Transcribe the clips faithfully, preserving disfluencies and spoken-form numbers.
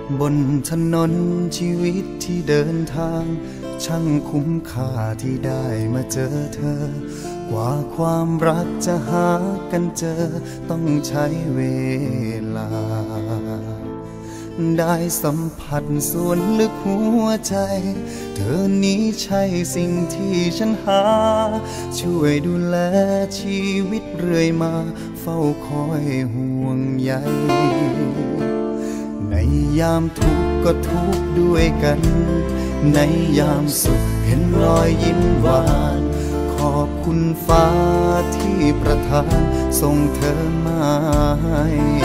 บนถนนชีวิตที่เดินทางช่างคุ้มค่าที่ได้มาเจอเธอกว่าความรักจะหากันเจอต้องใช้เวลาได้สัมผัสส่วนลึกหัวใจเธอนี้ใช่สิ่งที่ฉันหาช่วยดูแลชีวิตเรื่อยมาเฝ้าคอยห่วงใยในยามทุกข์ก็ทุกข์ด้วยกันในยามสุขเห็นรอยยิ้มหวานขอบคุณฟ้าที่ประทานส่งเธอมาให้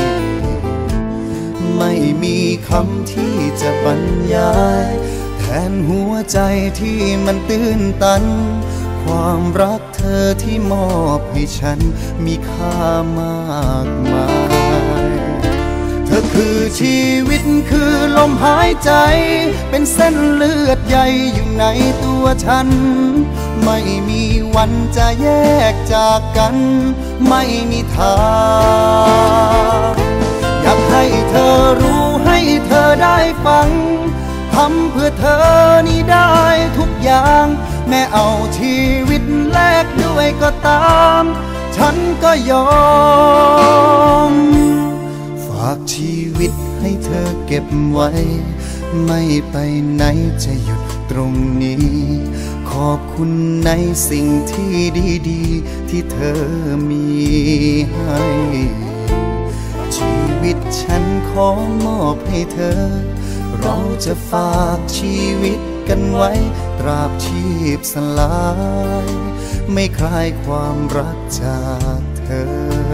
ไม่มีคำที่จะบรรยายแทนหัวใจที่มันตื้นตันความรักเธอที่มอบให้ฉันมีค่ามากมายเธอคือชีวิตคือลมหายใจเป็นเส้นเลือดใหญ่อยู่ในตัวฉันไม่มีวันจะแยกจากกันไม่มีทางอยากให้เธอรู้ให้เธอได้ฟังทำเพื่อเธอนี่ได้ทุกอย่างแม้เอาชีวิตแลกด้วยก็ตามฉันก็ยอมฝากชีวิตให้เธอเก็บไว้ไม่ไปไหนจะหยุดตรงนี้ขอบคุณในสิ่งที่ดีๆที่เธอมีให้ชีวิตฉันขอมอบให้เธอเราจะฝากชีวิตกันไว้ตราบชีพสลายไม่คลายความรักจากเธอ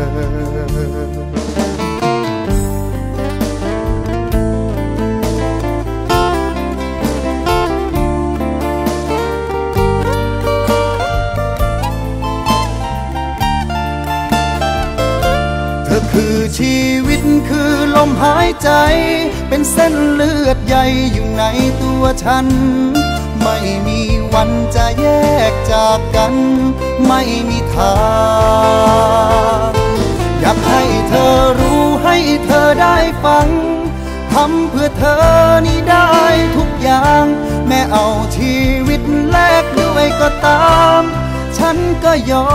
คือชีวิตคือลมหายใจเป็นเส้นเลือดใหญ่อยู่ในตัวฉันไม่มีวันจะแยกจากกันไม่มีทางอยากให้เธอรู้ให้เธอได้ฟังทำเพื่อเธอนี่ได้ทุกอย่างแม้เอาชีวิตแลกด้วยก็ตามฉันก็ยอ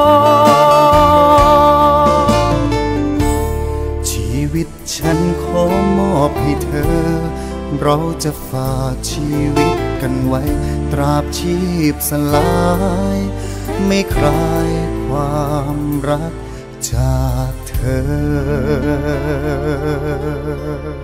มชีวิตฉันขอมอบให้เธอเราจะฝากชีวิตกันไว้ตราบชีพสลายไม่คลายความรักจากเธอ